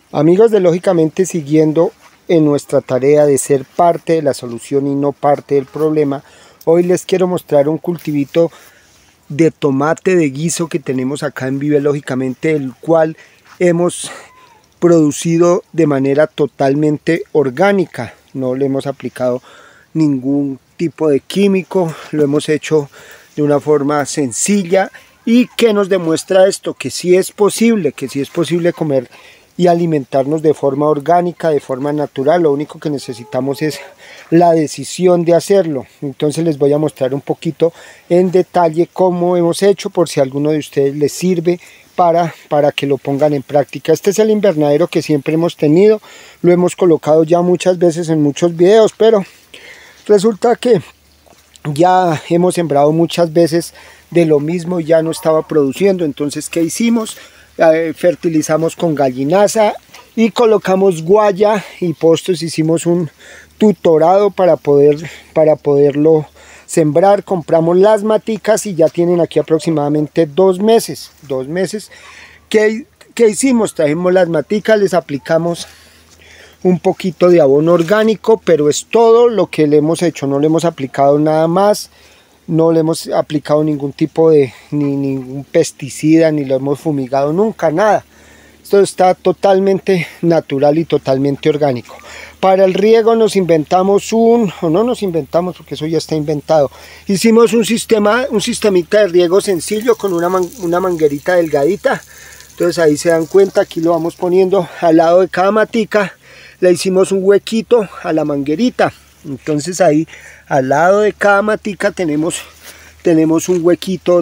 Amigos de Lógicamente, siguiendo en nuestra tarea de ser parte de la solución y no parte del problema, hoy les quiero mostrar un cultivito de tomate de guiso que tenemos acá en Vive Lógicamente, el cual hemos producido de manera totalmente orgánica. No le hemos aplicado ningún tipo de químico, lo hemos hecho de una forma sencilla. ¿Y qué nos demuestra esto? Que sí es posible comer y alimentarnos de forma orgánica, de forma natural. Lo único que necesitamos es la decisión de hacerlo. Entonces les voy a mostrar un poquito en detalle cómo hemos hecho, por si a alguno de ustedes les sirve para que lo pongan en práctica. Este es el invernadero que siempre hemos tenido, lo hemos colocado ya muchas veces en muchos videos, pero resulta que ya hemos sembrado muchas veces de lo mismo y ya no estaba produciendo. Entonces, ¿qué hicimos? Fertilizamos con gallinaza y colocamos guaya y postos. Hicimos un tutorado para poderlo sembrar. Compramos las maticas y ya tienen aquí aproximadamente 2 meses. ¿Qué hicimos? Trajimos las maticas, les aplicamos un poquito de abono orgánico, pero es todo lo que le hemos hecho. No le hemos aplicado nada más, no le hemos aplicado ningún tipo de ningún pesticida, ni lo hemos fumigado nunca, nada. Esto está totalmente natural y totalmente orgánico. Para el riego nos inventamos no nos inventamos porque eso ya está inventado. Hicimos un sistemita de riego sencillo con una manguerita delgadita. Entonces ahí se dan cuenta, aquí lo vamos poniendo al lado de cada matica. Le hicimos un huequito a la manguerita. Entonces ahí al lado de cada matica tenemos un huequito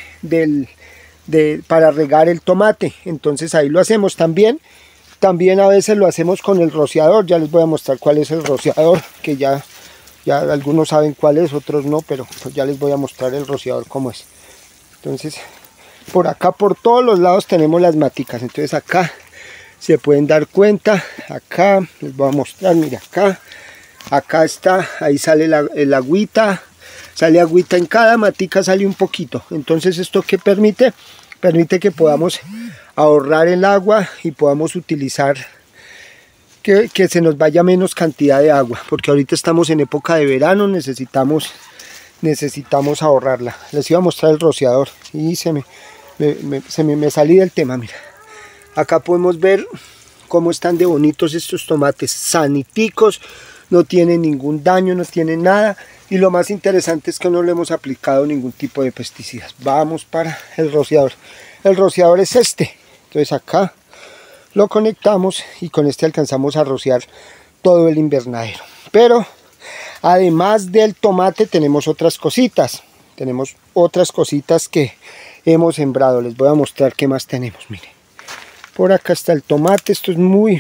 para regar el tomate. Entonces ahí lo hacemos también a veces lo hacemos con el rociador. Ya les voy a mostrar cuál es el rociador, que ya algunos saben cuál es, otros no, pero pues ya les voy a mostrar el rociador cómo es. Entonces por acá, por todos los lados tenemos las maticas. Entonces acá se pueden dar cuenta, acá les voy a mostrar, mira, acá está, ahí sale el agüita, sale agüita en cada matica, sale un poquito. Entonces esto que permite que podamos ahorrar el agua y podamos utilizar que se nos vaya menos cantidad de agua, porque ahorita estamos en época de verano, necesitamos ahorrarla. Les iba a mostrar el rociador y me salí del tema. Mira, acá podemos ver cómo están de bonitos estos tomates, saniticos, no tienen ningún daño, no tienen nada. Y lo más interesante es que no le hemos aplicado ningún tipo de pesticidas. Vamos para el rociador. El rociador es este. Entonces acá lo conectamos y con este alcanzamos a rociar todo el invernadero. Pero además del tomate tenemos otras cositas. Tenemos otras cositas que hemos sembrado. Les voy a mostrar qué más tenemos. Miren. Por acá está el tomate. Esto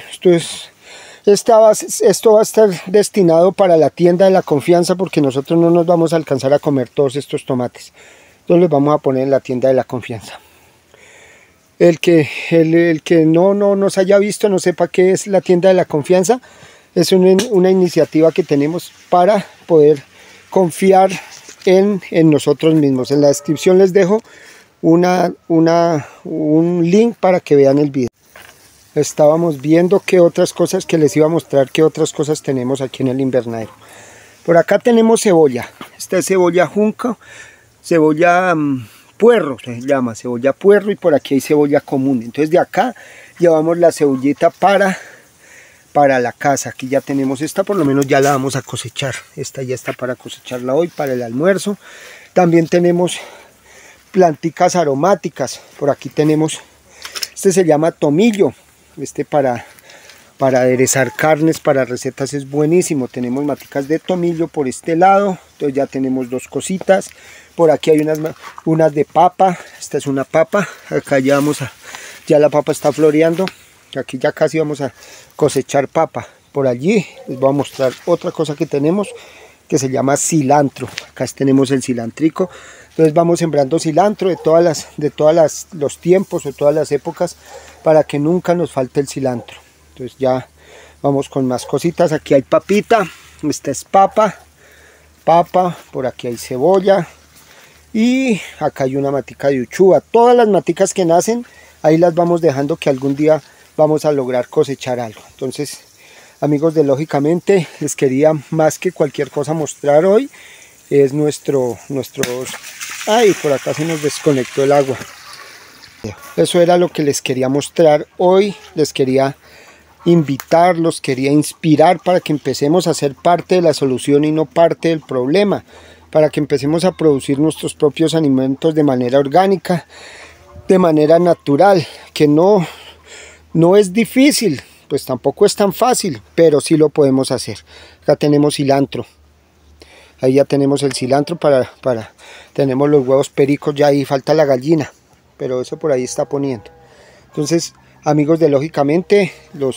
va a estar destinado para la tienda de la confianza, porque nosotros no nos vamos a alcanzar a comer todos estos tomates. Entonces los vamos a poner en la tienda de la confianza. El que no nos haya visto, no sepa qué es la tienda de la confianza, es una iniciativa que tenemos para poder confiar en nosotros mismos. En la descripción les dejo un link para que vean el video. Estábamos viendo qué otras cosas, que les iba a mostrar qué otras cosas tenemos aquí en el invernadero. Por acá tenemos cebolla. Esta es cebolla junco, cebolla puerro se llama, cebolla puerro, y por aquí hay cebolla común. Entonces de acá llevamos la cebollita para la casa. Aquí ya tenemos esta, por lo menos ya la vamos a cosechar. Esta ya está para cosecharla hoy para el almuerzo. También tenemos planticas aromáticas. Por aquí tenemos, este se llama tomillo. Este para aderezar carnes, para recetas es buenísimo. Tenemos maticas de tomillo por este lado. Entonces ya tenemos 2 cositas. Por aquí hay unas de papa. Esta es una papa. Acá ya la papa está floreando. Aquí ya casi vamos a cosechar papa. Por allí les voy a mostrar otra cosa que tenemos, que se llama cilantro. Acá tenemos el cilantrico. Entonces vamos sembrando cilantro de todos los tiempos o todas las épocas, para que nunca nos falte el cilantro. Entonces ya vamos con más cositas. Aquí hay papita, esta es papa, por aquí hay cebolla y acá hay una matica de uchuva. Todas las maticas que nacen ahí las vamos dejando, que algún día vamos a lograr cosechar algo. Entonces, amigos de Lógicamente, les quería más que cualquier cosa mostrar hoy, es nuestros... Ay, por acá se nos desconectó el agua. Eso era lo que les quería mostrar hoy, les quería invitarlos, quería inspirar para que empecemos a ser parte de la solución y no parte del problema, para que empecemos a producir nuestros propios alimentos de manera orgánica, de manera natural, que no es difícil, pues tampoco es tan fácil, pero sí lo podemos hacer. Acá tenemos cilantro, ahí ya tenemos el cilantro tenemos los huevos pericos, ya ahí falta la gallina, pero eso por ahí está poniendo. Entonces, amigos de Lógicamente,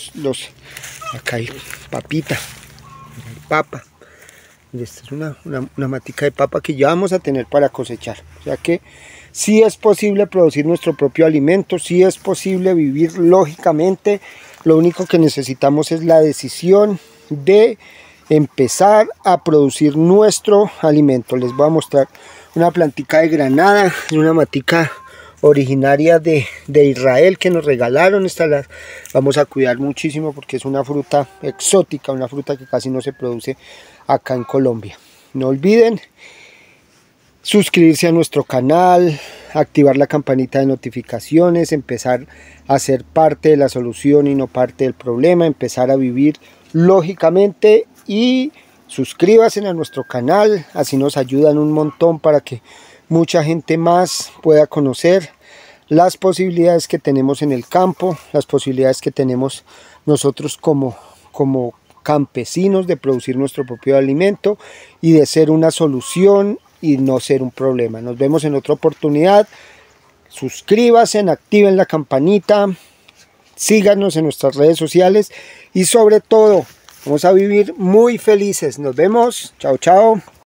acá hay papita, papa. Esta es una matica de papa que ya vamos a tener para cosechar. O sea que sí es posible producir nuestro propio alimento, sí es posible vivir lógicamente. Lo único que necesitamos es la decisión de empezar a producir nuestro alimento. Les voy a mostrar una plantica de granada, una matica originaria de Israel que nos regalaron. Esta la vamos a cuidar muchísimo porque es una fruta exótica, una fruta que casi no se produce acá en Colombia. No olviden suscribirse a nuestro canal, activar la campanita de notificaciones, empezar a ser parte de la solución y no parte del problema, empezar a vivir lógicamente, y suscríbanse a nuestro canal, así nos ayudan un montón para que mucha gente más pueda conocer las posibilidades que tenemos en el campo, las posibilidades que tenemos nosotros como campesinos de producir nuestro propio alimento y de ser una solución y no ser un problema. Nos vemos en otra oportunidad. Suscríbanse, activen la campanita, síganos en nuestras redes sociales y sobre todo vamos a vivir muy felices. Nos vemos. Chao, chao.